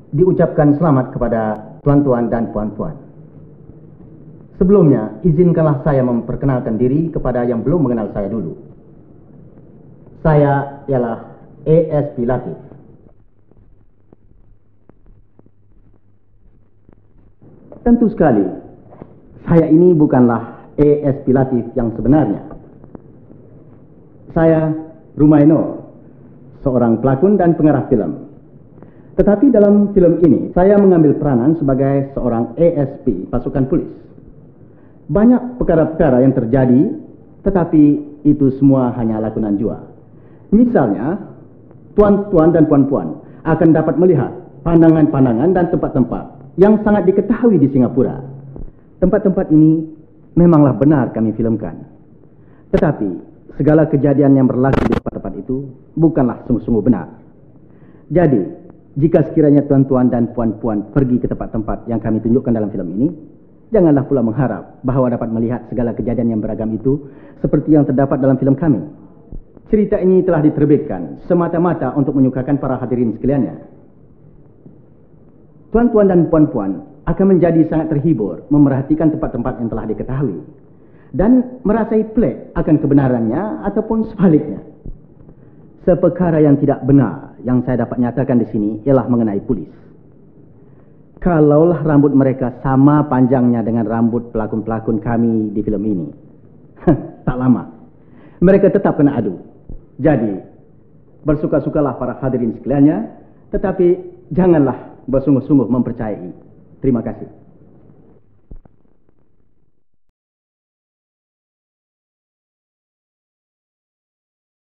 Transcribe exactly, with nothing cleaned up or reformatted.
diucapkan selamat kepada tuan-tuan dan puan-puan. Sebelumnya, izinkanlah saya memperkenalkan diri kepada yang belum mengenal saya dulu. Saya ialah A S P Latif. Tentu sekali, saya ini bukanlah A S P Latif yang sebenarnya. Saya Rumaino, seorang pelakon dan pengarah film. Tetapi dalam film ini, saya mengambil peranan sebagai seorang A S P pasukan polis. Banyak perkara-perkara yang terjadi, tetapi itu semua hanya lakonan jua. Misalnya, tuan-tuan dan puan-puan akan dapat melihat pandangan-pandangan dan tempat-tempat yang sangat diketahui di Singapura. Tempat-tempat ini memanglah benar kami filmkan. Tetapi, segala kejadian yang berlaku di tempat-tempat itu bukanlah sungguh-sungguh benar. Jadi, jika sekiranya tuan-tuan dan puan-puan pergi ke tempat-tempat yang kami tunjukkan dalam film ini, janganlah pula mengharap bahawa dapat melihat segala kejadian yang beragam itu seperti yang terdapat dalam film kami. Cerita ini telah diterbitkan semata-mata untuk menyukakan para hadirin sekaliannya. Tuan-tuan dan puan-puan akan menjadi sangat terhibur memerhatikan tempat-tempat yang telah diketahui dan merasai pelik akan kebenarannya ataupun sebaliknya. Seperkara yang tidak benar yang saya dapat nyatakan di sini ialah mengenai polis. Kalaulah rambut mereka sama panjangnya dengan rambut pelakon-pelakon kami di film ini, tak lama mereka tetap kena adu. Jadi, bersuka-sukalah para hadirin sekaliannya, tetapi janganlah bersungguh-sungguh mempercayai. Terima kasih.